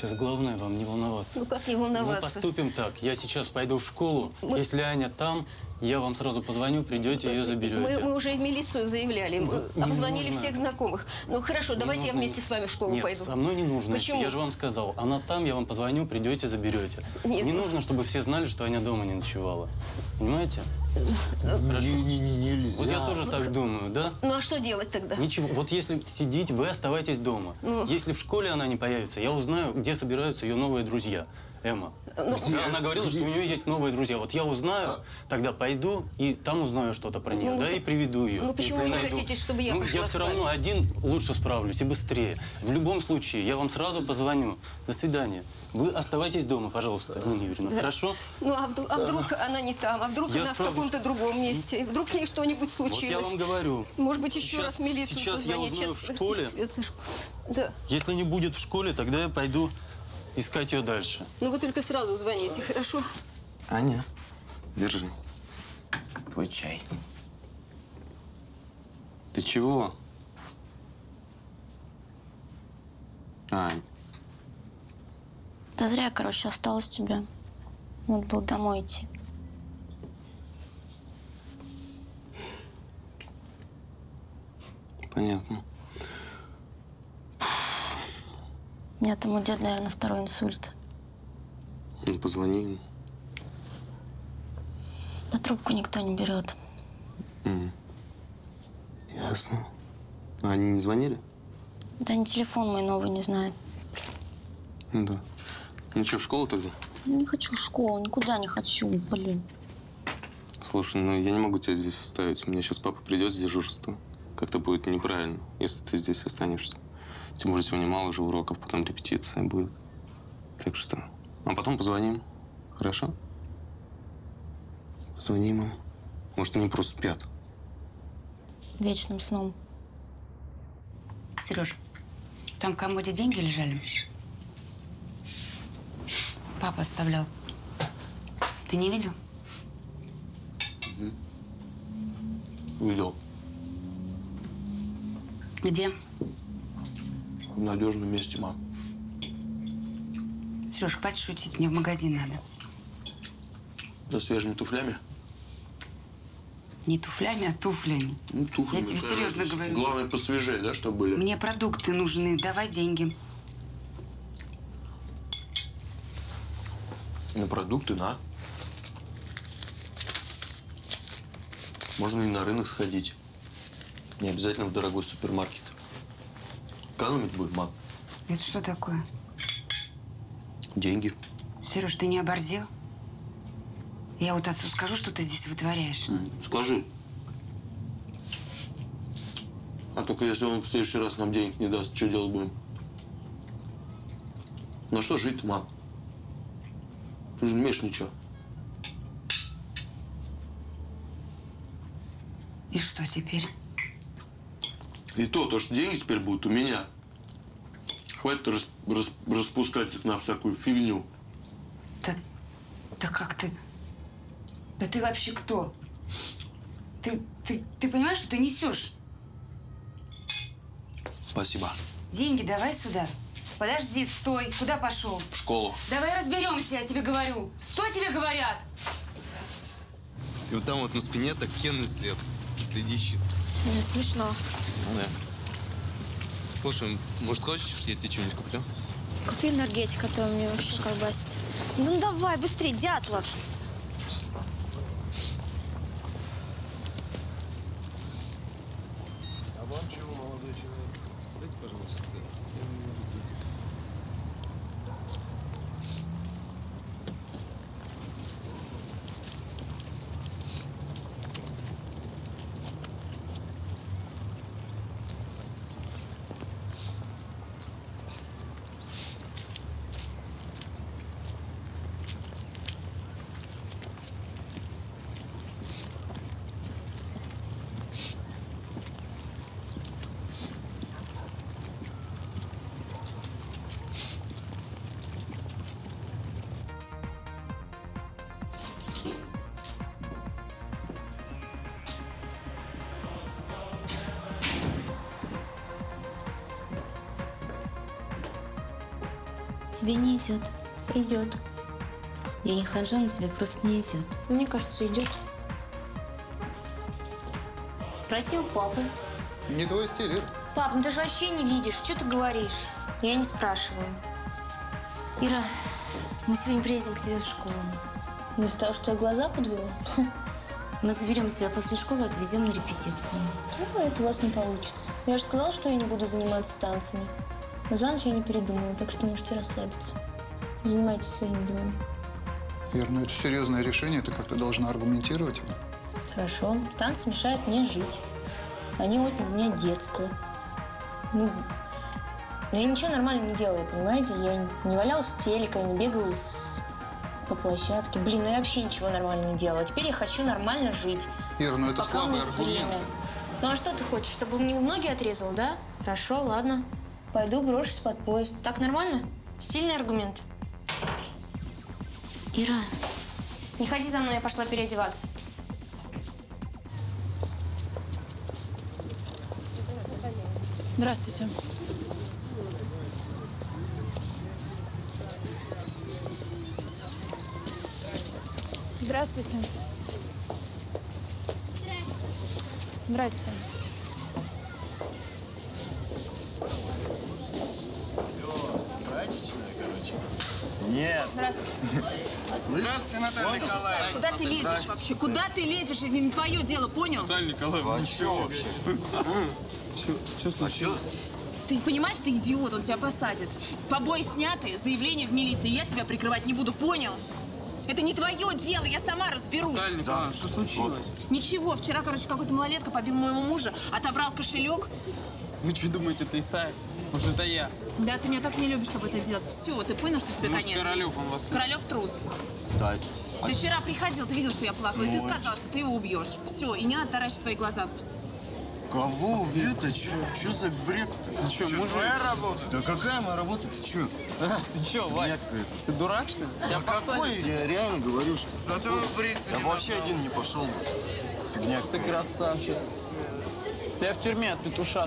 Сейчас главное вам не волноваться. Ну как не волноваться? Мы поступим так. Я сейчас пойду в школу. Если Аня там, я вам сразу позвоню, придете, ее заберете. Мы уже и в милицию заявляли. Мы обзвонили всех знакомых. Ну хорошо, давайте я вместе с вами в школу пойду. Нет, со мной не нужно. Почему? Я же вам сказал. Она там, я вам позвоню, придете, заберете. Нет. Не нужно, чтобы все знали, что Аня дома не ночевала. Понимаете? Нельзя. Вот я тоже так думаю, да? Ну а что делать тогда? Ничего. Вот если сидеть, вы оставайтесь дома. Если в школе она не появится, я узнаю, где собираются ее новые друзья. Эмма. Она говорила, что у нее есть новые друзья. Вот я узнаю, тогда пойду и там узнаю что-то про нее, да, и приведу ее. Ну почему вы не хотите, чтобы я пошла Я с все вами? равно один лучше справлюсь и быстрее. В любом случае, я вам сразу позвоню. До свидания. Вы оставайтесь дома, пожалуйста, Нина Юрьевна. Да. Хорошо? Ну а вдруг она не там, а вдруг Я она в справлюсь. каком-то другом месте, вдруг с ней что-нибудь Вот случилось. я вам говорю. Может быть, еще Сейчас- раз в милицию сейчас я позвонить. узнаю в школе. Да. Если не будет в школе, тогда я пойду искать ее дальше. Ну вы только сразу звоните, хорошо? Аня, держи. Твой чай. Ты чего? Ань. Да зря, короче, осталось тебе. Надо было домой идти. Понятно. У меня там у деда, наверное, второй инсульт. Ну, позвони ему. Да трубку никто не берет. Ясно. А они не звонили? Да ни телефон мой новый не знает. Ну да. Ну что, в школу тогда? Не хочу в школу, никуда не хочу, блин. Слушай, ну я не могу тебя здесь оставить. У меня сейчас папа придет с дежурства. Как-то будет неправильно, если ты здесь останешься. Тем более сегодня мало уже уроков, потом репетиция будет. Так что... А потом позвоним. Хорошо? Позвоним им. Может, они просто спят. Вечным сном. Сереж, там в комоде деньги лежали. Папа оставлял. Ты не видел? Видел. Где? В надежном месте, мам. Сереж, хватит шутить, мне в магазин надо. За свежими туфлями? Не туфлями, а туфлями. Ну, туфлями. Я тебе серьезно говорю. Главное, посвежее, да, чтобы были? Мне продукты нужны, давай деньги. На продукты, на. Можно и на рынок сходить. Не обязательно в дорогой супермаркет. Экономить будет, мам. Это что такое? Деньги. Сереж, ты не оборзел? Я вот отцу скажу, что ты здесь вытворяешь. Скажи. А только если он в следующий раз нам денег не даст, что делать будем? На что жить-то, мам? Ты же не умеешь ничего. И что теперь? И то, что деньги теперь будут у меня. Хватит распускать их на такую фигню. Да как ты? Да ты вообще кто? Ты понимаешь, что ты несешь? Спасибо. Деньги давай сюда. Подожди, стой. Куда пошел? В школу. Давай разберемся, я тебе говорю. Стой, тебе говорят. И вот там вот на спине так фенный след. Следище. Не смешно. Ну да. Слушай, может, хочешь, я тебе что-нибудь куплю? Купи энергетик, а то мне вообще колбасит. Ну давай, быстрее, Дятлов. А вам чего, молодой человек? Дайте, пожалуйста, энергетик. Спасибо. Тебе не идет. Идет. Я не ханжа, но тебе просто не идет. Мне кажется, идет. Спроси у папы. Не твой стиль, Ир. Пап, ну ты же вообще не видишь. Что ты говоришь? Я не спрашиваю. Ира, мы сегодня приедем к тебе в школу. Ну, из-за того, что я глаза подвела? Мы заберем тебя после школы, отвезем на репетицию. Ну, это у вас не получится. Я же сказала, что я не буду заниматься танцами. Но за ночь я не передумала, так что можете расслабиться. Занимайтесь своими делами. Ир, ну это серьезное решение, ты как-то должна аргументировать его. Хорошо. Танцы мешают мне жить. Они отняли у меня детство. Ну, но я ничего нормально не делала, понимаете? Я не валялась у телека, не бегала по площадке. Блин, ну я вообще ничего нормально не делала. Теперь я хочу нормально жить. Ир, ну это Пока у меня слабый есть аргумент. время. Ну а что ты хочешь, чтобы мне ноги отрезал, да? Хорошо, ладно. Пойду брошусь под поезд. Так нормально? Сильный аргумент. Ира, Не ходи за мной, я пошла переодеваться. Здравствуйте. Здравствуйте. Здрасте. Прачечная, короче. Нет. Здравствуйте. Здравствуйте, Наталья Николаевна. Куда ты лезешь вообще? Куда ты лезешь? Это не твое дело, понял? Наталья Николаевна, А что вообще? что случилось? Ты понимаешь, ты идиот, он тебя посадит. Побои сняты, заявление в милиции, я тебя прикрывать не буду, понял? Это не твое дело, я сама разберусь. Наталья Николаевна, что случилось? Ничего, вчера, короче, какой-то малолетка побил моего мужа, отобрал кошелек. Вы что думаете, это Исаев? Может, это я? Да, ты меня так не любишь, чтобы это делать. Все, ты понял, что тебе Может, конец? Королев он вас... Королев трус. Да. Ты вчера приходил, ты видел, что я плакала, и ты Ну, сказал, что ты его убьешь. Все, и не надо таращить свои глаза. Кого убьют? Ты что за бред-то? Ты что, мужик? Твоя работа? Да какая моя работа? Ты что? Ты что, Вань? Ты дурак, что ли? Да какой? Я реально говорю, что... Я бы вообще один не пошел. Фигня Ты какая. красавчик. Тебя в тюрьме от петуша.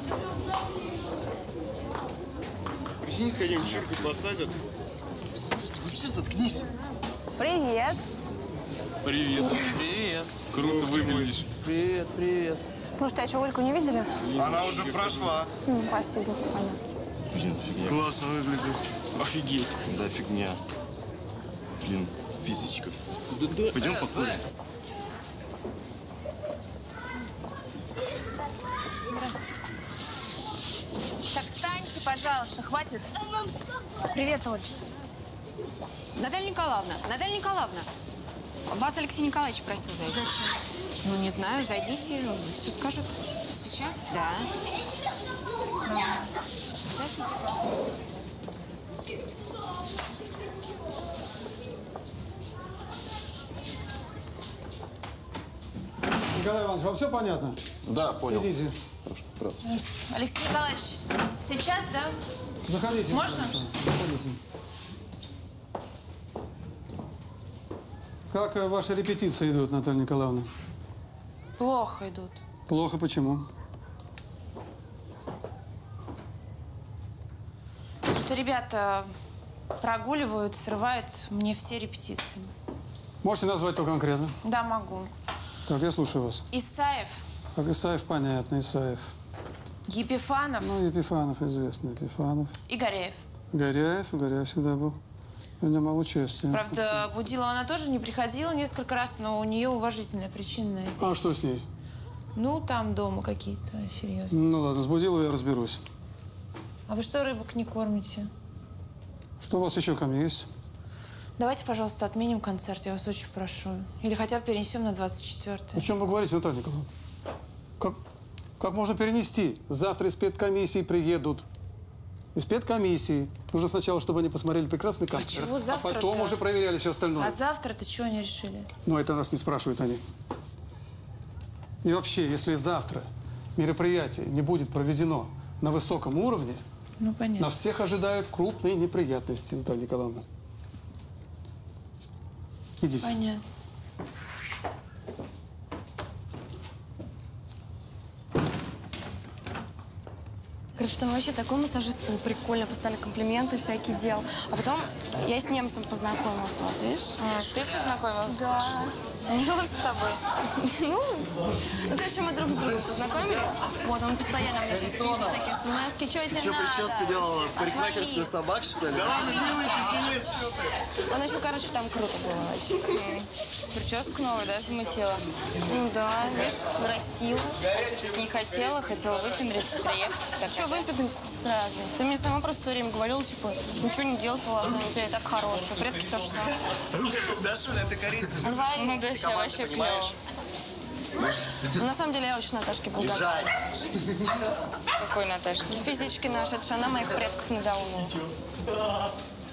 Прикинь, сходим в чурку посадят. Вообще заткнись. Привет. Привет. Привет. Круто выглядишь. Привет, привет. Слушайте, а что, Ольку не видели? Она уже прошла. Спасибо, понятно. Блин, классно выглядит. Офигеть. Да, фигня. Блин, физичка. Пойдем покурим. Так, встаньте, пожалуйста, хватит. Привет, Оль. Наталья Николаевна, вас Алексей Николаевич просил зайти. Зачем? Ну, не знаю, зайдите, все скажет. Сейчас? Да. Николай Иванович, вам все понятно? Да, понял. Идите. Алексей Николаевич, сейчас, да? Заходите. Можно? Заходите. Как ваши репетиции идут, Наталья Николаевна? Плохо идут. Плохо почему? Что ребята прогуливают, срывают мне все репетиции. Можете назвать то конкретно? Да, могу. Так, я слушаю вас. Исаев, Так, Исаев, понятно, Исаев. Епифанов Ну, Епифанов, известный Епифанов. и Гореев. Горяев всегда был. У меня мало участия. Правда, Будилова она тоже не приходила несколько раз, но у нее уважительная причина на это. А что с ней? Ну, там дома какие-то серьезные. Ну ладно, с Будиловой я разберусь. А вы что, рыбок не кормите? Что у вас еще ко мне есть? Давайте, пожалуйста, отменим концерт, я вас очень прошу. Или хотя бы перенесем на 24-е. О чем вы говорите, Наталья Николаевна? Как можно перенести? Завтра из педкомиссии приедут. Из педкомиссии. Нужно сначала, чтобы они посмотрели прекрасный концерт. чего завтра-то? А потом уже проверяли все остальное. А завтра-то чего они решили? Но это нас не спрашивают они. И вообще, если завтра мероприятие не будет проведено на высоком уровне, Ну, понятно. нас всех ожидают крупные неприятности, Наталья Николаевна. Идите. Понятно. говорит, что вообще такой массажист был прикольный, постоянно комплименты всякие делал. А потом я с немцем познакомился, вот видишь? Ты познакомился? Да. Не он с тобой. Ну, короче, мы друг с другом познакомились. Вот, он постоянно мне сейчас пишет всякие смс-ки, что тебе надо? Что, прическу делала в парикмахерскую собак, что ли? Да, милый, прикинись, что ты? Он еще, короче, там круто было вообще. Прическу новую, да, замутила? Ну да, видишь, нарастила. Не хотела выпендриться, приехать. Так что выпендриться сразу? Ты мне сама просто все время говорила, типа, ничего не делай с волосами, у тебя и так хорошие. Предки тоже самое. Да, Шуля, это корыстно. Ну да, сейчас вообще клево. Ну, на самом деле, я очень Наташке благодарна. Какой Наташке? Физички наши, это же она моих предков надоумила.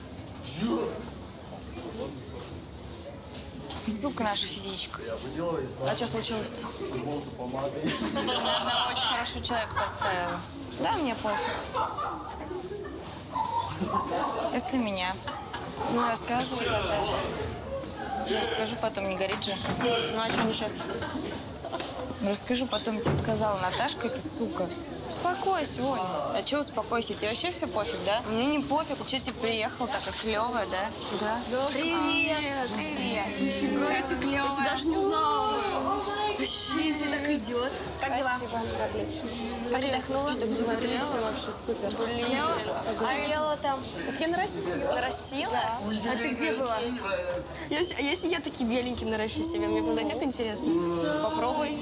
Сука наша физичка. А что случилось-то? Она одного очень хорошего человека подставила. Да, мне пофиг. Если меня. Ну, рассказывай тогда. Расскажу потом, не горит же. Ну, а что несчастье? Расскажу потом, тебе сказала Наташка, это сука. Успокойся, Оль. А что успокойся? Тебе вообще все пофиг, да? Мне не пофиг. Что ты приехал такая клевая, да? Да. Привет. Привет. Нифига тебе. Я тебя даже не узнала. Вообще, тебе так идет. Как дела? Спасибо. Отлично. Отдохнула? Что тебе отлично, вообще супер. Блин. А делала там? Это я нарастила. Нарастила? А ты где была? Если я такие беленькие наращу себе, мне подойдет интересно? Попробуй.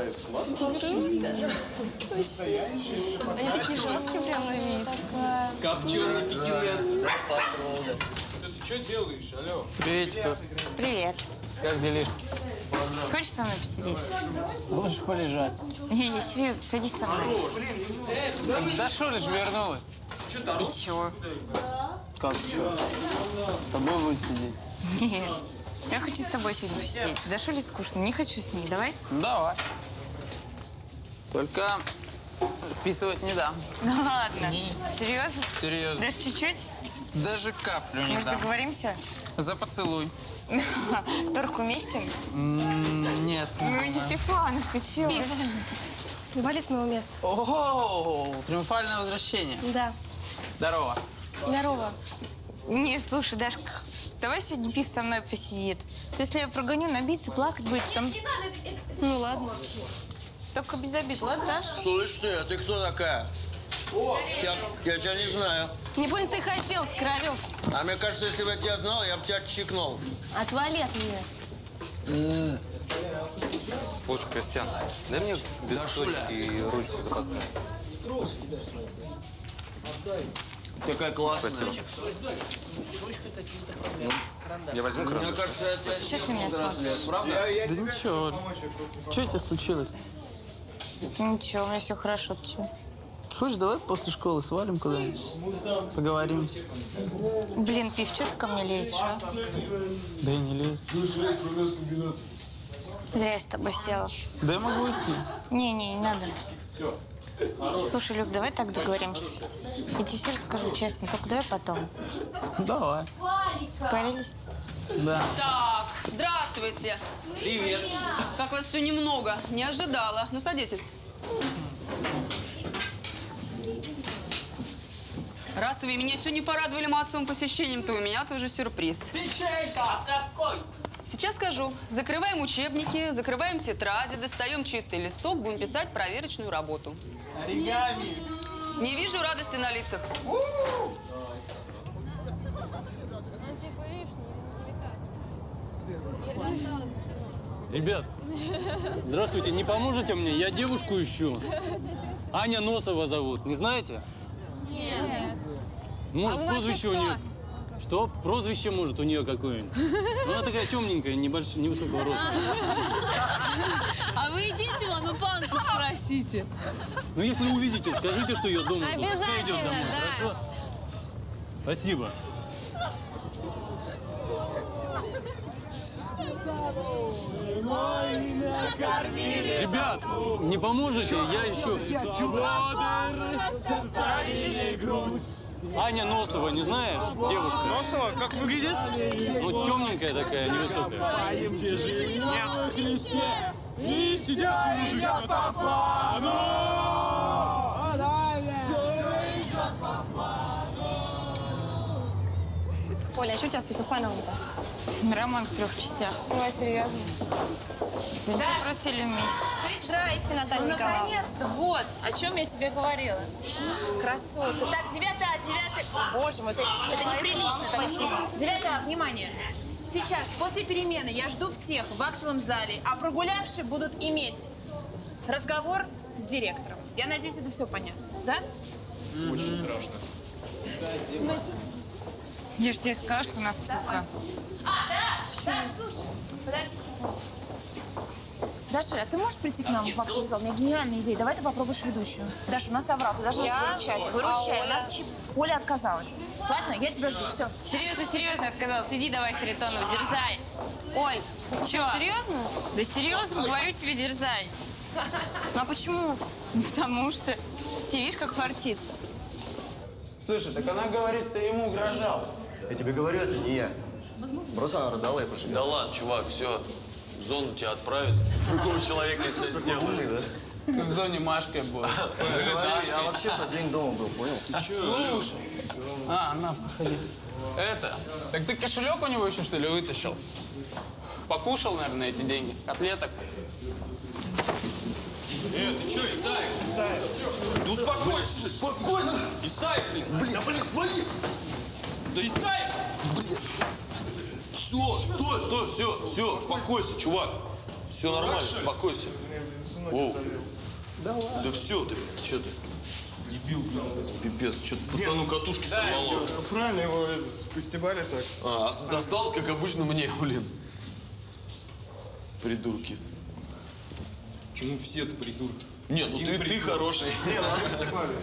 Они такие жесткие прям на вид. Копченый пекинес. Ты что делаешь, алло? Приветик. Привет. Как делишки? Хочешь со мной посидеть? Можешь полежать. Не, серьезно, садись со мной. Да Шуля же вернулась. И чего? Как чё? С тобой будет сидеть? Нет. Я хочу с тобой сегодня посидеть. Да Шуле скучно, не хочу с ней. Давай? Давай. Только списывать не дам. Ну ладно. Серьезно? Серьезно. Даже чуть-чуть? Даже каплю не Может, дам. договоримся? За поцелуй. Торг уместен? Нет. Ну, Епифанов, ты чего? Вали с моего места. О, триумфальное возвращение. Да. Здорово. Здорово. Не, слушай, Дашка, давай сегодня Пив со мной посидит. Если я прогоню, набиться, плакать будет там. Ну ладно. Только без обид, ладно, Саша? Слышь ты, а ты кто такая? Я тебя не знаю. Не понял, ты хотел, Скоролёв. А мне кажется, если бы я тебя знал, я бы тебя чикнул. Отвали от меня. Слушай, Костян, дай мне без точки и ручку запасную. Такая классная. Спасибо. Я возьму кран. Мне кажется, это... Что ты на меня смотришь? Правда? Да ничего. Что тебе случилось? Ничего, у меня все хорошо. Ты чё? Хочешь, давай после школы свалим куда-нибудь? Поговорим. Блин, Пив, что ты ко мне лезешь, а? Да и не лезь. Зря я с тобой села. Да я могу уйти. Не надо. Слушай, Люк, давай так договоримся. Я тебе все расскажу честно, только давай потом. Давай. Договорились? Да. Так, здравствуйте. Привет. Как вас все немного. Не ожидала. Ну, садитесь. Раз вы меня сегодня не порадовали массовым посещением, то у меня тоже сюрприз. Печенька какой? Сейчас скажу. Закрываем учебники, закрываем тетради, достаем чистый листок, будем писать проверочную работу. Оригами. Не вижу радости на лицах. Ребят, здравствуйте, не поможете мне? Я девушку ищу. Аня Носова зовут, не знаете? Нет. Может, А вы прозвище у вообще нее... Что? Прозвище, может, у нее какое-нибудь? Она такая темненькая, невысокого роста. А вы идите вон у Панку спросите. Ну, если увидите, скажите, что я дома жду. Пускай идет Обязательно, домой, да. хорошо? Спасибо. Ребят, не поможете? Я еще... Аня Носова, не знаешь? Девушка. Носова? Как выглядит? Ну, темненькая такая, невысокая. Нет. И сидят мужики на топану. Оля, а что у тебя с Епифановым-то? Роман в 3 частях. Ой, серьезно? Да, просили вместе. Здрасте, Наталья Николаевна. Наконец-то, вот, о чем я тебе говорила. Красотка. Так, 9-А. Боже мой, это неприлично. Спасибо. 9-А, внимание. Сейчас, после перемены, я жду всех в актовом зале, а прогулявшие будут иметь разговор с директором. Я надеюсь, это все понятно, да? Очень страшно. В смысле? Я же тебе сказала, что у нас сука. Даш, слушай, подожди секунду. Даша, а ты можешь прийти к нам в актовый зал? У меня гениальная идея. Давай ты попробуешь ведущую. Даша, у нас соврал, ты должна нас выручать. Выручай. У нас Оля отказалась. Ладно, я тебя жду, все. Серьезно отказалась. Иди давай, Харитонов, дерзай. Оль, ты что, серьезно? Да серьезно, говорю тебе, дерзай. Ну а почему? Ну, потому что тебе видишь, как фартит. Слушай, так она говорит, ты ему угрожал. Я тебе говорю, это не я. Просто она рыдала и пошли. Да ладно, чувак, все. В зону тебя отправят. Другого человека из тебя сделают. Да? Ты в зоне Машкой был. Я вообще-то день дома был, понял? Ты чё? Слушай. На, проходи. Так ты кошелек у него еще, что ли, вытащил? Покушал, наверное, эти деньги? Котлеток? Ты что, Исаев? Да успокойся! Успокойся! Исаев, блин! Да, блин, твои! Да Исаев! Блин! Все, стой, все, успокойся, чувак. Все нормально, успокойся. Оу. Да все ты, что ты? Дебил, блин, пипец, что-то пацану катушки сорвало. Правильно, его постебали так. Осталось, как обычно, мне, блин. Придурки. Почему все-то придурки? Нет, ну ты хороший. Не, нас постебали.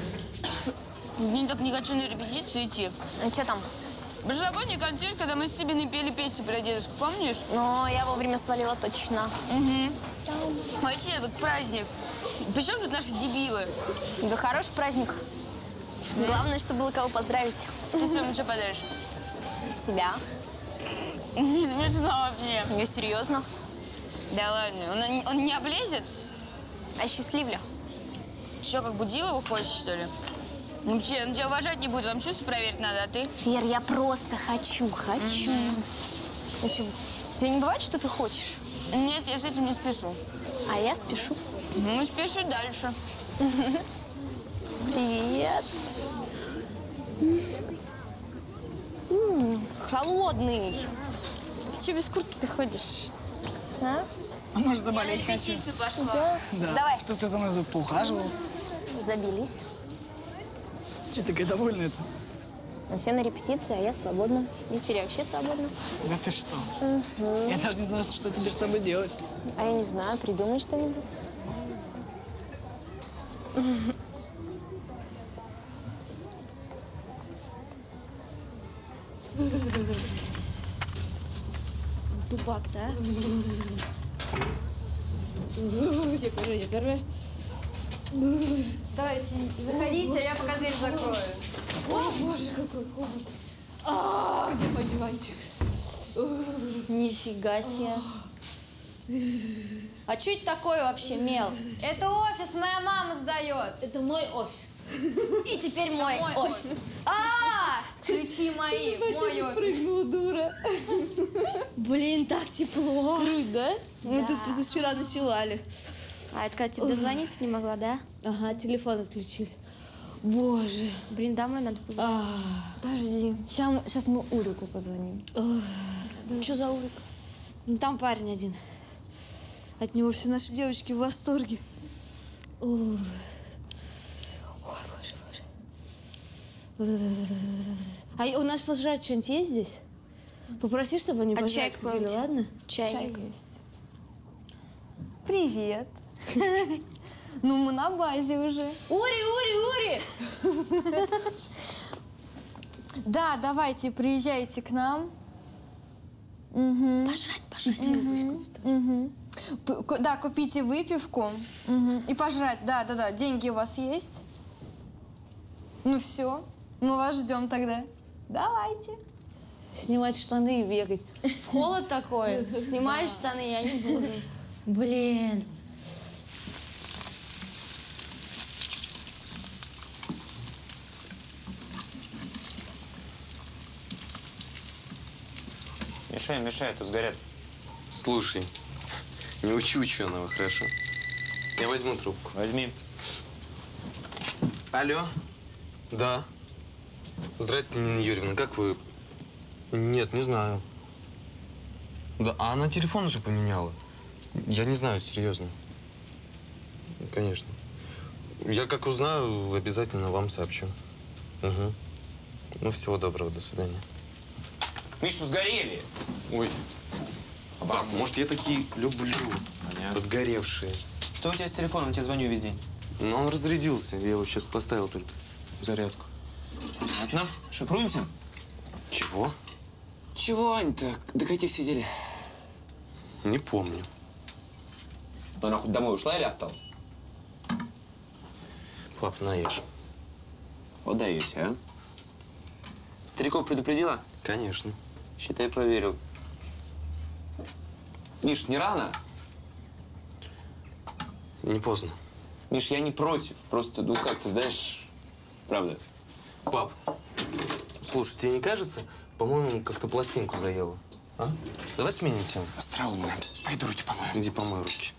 Я так не хочу на репетицию идти. А что там? Прошлогодний концерт, когда мы с тебе напели песню про дедушку, помнишь? Но я вовремя свалила точно. Угу. Вообще, вот праздник. Причем тут наши дебилы? Да хороший праздник. Главное, чтобы было кого поздравить. Ты сегодня что подаришь? Себя. Не смешно вообще. Не серьезно. Да ладно, он не облезет? А счастливлю. Что, как Будилову хочешь, что ли? Ну, он тебя уважать не будет, вам чувство проверить надо, а ты? Вер, я просто хочу. Ну что, тебе не бывает, что ты хочешь? Нет, я с этим не спешу. А я спешу. Ну, спеши дальше. Привет. Холодный. Ты что без куртки-то ходишь? А? А может, заболеть хочу? Да? Давай. Чтоб ты за мной поухаживал. Забились. Че такая довольная-то? Мы все на репетиции, а я свободна. Я теперь вообще свободна. Да ты что? Я даже не знаю, что теперь с тобой делать. А я не знаю, придумай что-нибудь. Дубак-то, а? Я первая. Давайте, заходите, а я пока дверь закрою. О, боже, какой холод. Где мой диванчик? Нифига себе. А что это такое вообще, Мел? Это офис, моя мама сдает. Это мой офис. И теперь мой офис. Ключи мои, мой офис. Прыгнула, дура. Блин, так тепло. Круто, да? Мы тут позавчера ночевали. А это когда тебе дозвониться не могла, да? Ага, телефон отключили. Боже. Блин, домой надо позвонить. Подожди. Сейчас мы Урику позвоним. Что за Урик? Ну, там парень один. От него все наши девочки в восторге. Ой, боже. А у нас пожрать что-нибудь есть здесь? Попроси, чтобы они пожрать купили, ладно? Чайник есть. Привет. Ну, мы на базе уже. Ури! Да, давайте, приезжайте к нам. Пожрать. Да, купите выпивку и пожрать. Да. Деньги у вас есть? Ну все, мы вас ждем тогда. Давайте. Снимать штаны и бегать. В холод такой. Снимаешь штаны, я не буду. Блин. Мешай, мешай, а то сгорят. Слушай, не учи ученого, хорошо? Я возьму трубку. Возьми. Алло? Да. Здрасте, Нина Юрьевна, как вы? Нет, не знаю. Да, а она телефон уже поменяла. Я не знаю, серьезно. Конечно. Я как узнаю, обязательно вам сообщу. Угу. Ну, всего доброго, до свидания. Миш, ну сгорели. Ой. Пап, может, я такие люблю. Понятно. Подгоревшие. Что у тебя с телефоном? Я тебе звоню весь день. Ну, он разрядился. Я его сейчас поставил только в зарядку. Понятно. Шифруемся? Чего? Чего, Ань-то? До каких сидели? Не помню. Ну, она хоть домой ушла или осталась? Пап, наешь. Вот даете, а? Стариков предупредила? Конечно. Считай, поверил. Миш, не рано? Не поздно. Миш, я не против. Просто, ну как ты знаешь, правда. Пап, слушай, тебе не кажется, по-моему, как-то пластинку заела? А? Давай сменим тему. Остроумно. Пойду руки помою. Иди помой руки.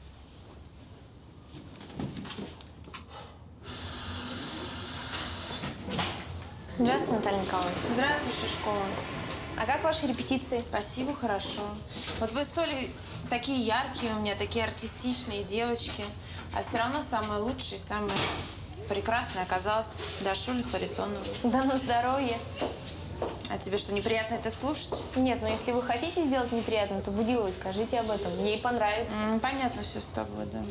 Здравствуйте, Наталья Николаевна. Здравствуйте, школа. А как ваши репетиции? Спасибо, хорошо. Вот вы с Олей такие яркие у меня, такие артистичные девочки. А все равно самое лучшее, самое прекрасное оказалось Дашуля Харитонова. Да ну здоровья. А тебе что, неприятно это слушать? Нет, но если вы хотите сделать неприятно, то Будиловой скажите об этом. Ей понравится. Понятно все с тобой, да.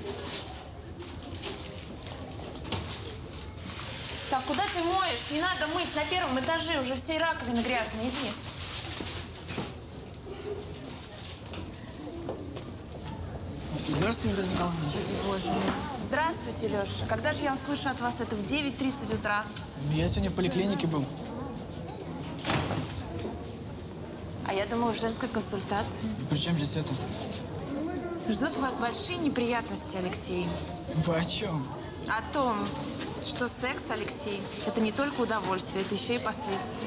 Так, куда ты моешь? Не надо мыть на первом этаже, уже все раковины грязные, иди. Здравствуйте, Наталья Николаевна. Господи, боже мой. Здравствуйте, Леша. Когда же я услышу от вас это? В 9:30 утра. Я сегодня в поликлинике был. А я думала, в женской консультации. При чем здесь это? Ждут вас большие неприятности, Алексей. Вы о чем? О том, что секс, Алексей, это не только удовольствие, это еще и последствия.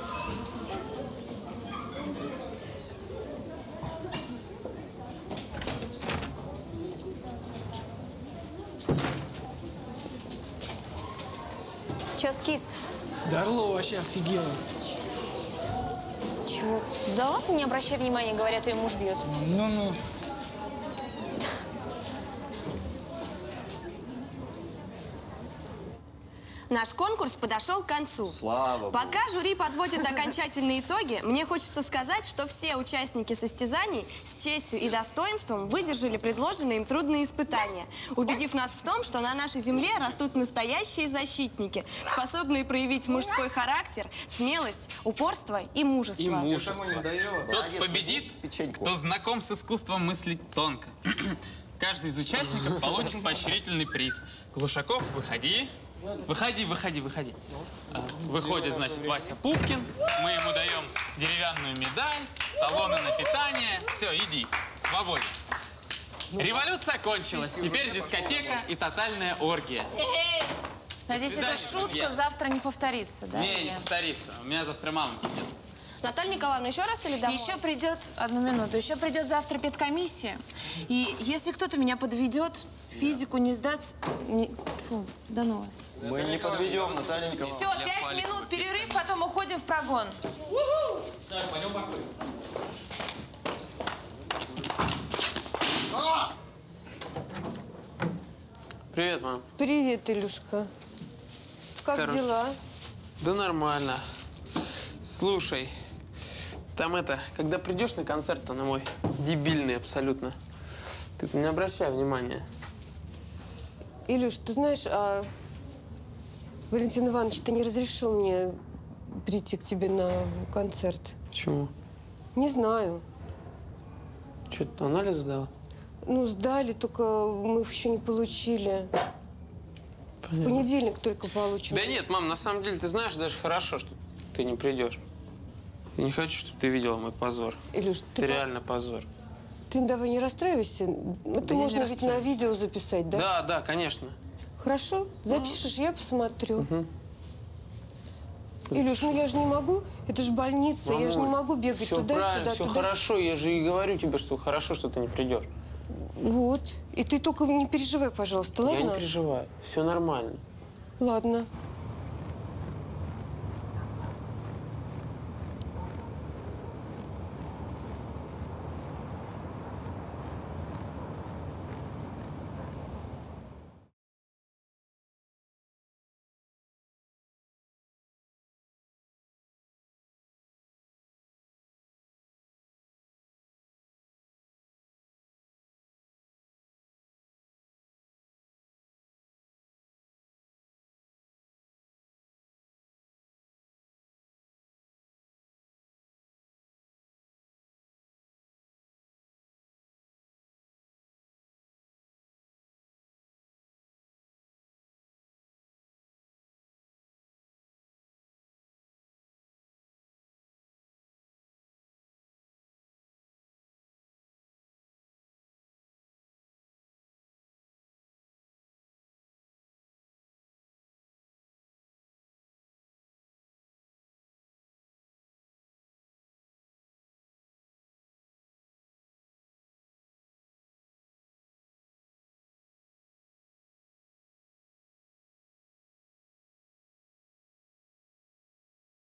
Че, скис? Дарло вообще офигела. Чего? Да ладно, не обращай внимания, говорят, ее муж бьет. Ну-ну. Наш конкурс подошел к концу. Слава Богу. Пока жюри подводит окончательные итоги, мне хочется сказать, что все участники состязаний с честью и достоинством выдержали предложенные им трудные испытания, убедив нас в том, что на нашей земле растут настоящие защитники, способные проявить мужской характер, смелость, упорство и мужество. И мужество. Тот победит, кто знаком с искусством мыслить тонко. Каждый из участников получит поощрительный приз. Глушаков, выходи. Выходи. Выходит, значит, Вася Пупкин. Мы ему даем деревянную медаль, талоны на питание. Все, иди, свободен. Революция кончилась. Теперь дискотека и тотальная оргия. Надеюсь, эта шутка завтра не повторится, да? Не повторится. У меня завтра мама придет. Наталья Николаевна, еще раз или домой? Еще придет, одну минуту, еще придет завтра педкомиссия. И если кто-то меня подведет, физику не сдать... Фу, да ну вас. Мы не подведем, Наталья Николаевна. Все, 5 минут перерыв, потом уходим в прогон. Саш, пойдем покурим. Привет, мам. Привет, Илюшка. Как дела? Да нормально. Слушай, там когда придешь на концерт, то на мой дебильный абсолютно, ты не обращай внимания. Илюш, ты знаешь, Валентин Иванович, ты не разрешил мне прийти к тебе на концерт. Почему? Не знаю. Что, ты анализ сдала? Ну, сдали, только мы их еще не получили. Понятно. В понедельник только получим. Да нет, мам, на самом деле, ты знаешь, даже хорошо, что ты не придешь. Я не хочу, чтобы ты видела мой позор. Илюш, ты реально позор. Ты давай не расстраивайся. Это можно ведь на видео записать, да? Да, конечно. Хорошо, запишешь, я посмотрю. Илюш, ну я же не могу. Это же больница, я же не могу бегать все туда-сюда. Правильно, все хорошо. Я же и говорю тебе, что хорошо, что ты не придешь. Вот. И ты только не переживай, пожалуйста, ладно? Я не переживаю. Все нормально. Ладно.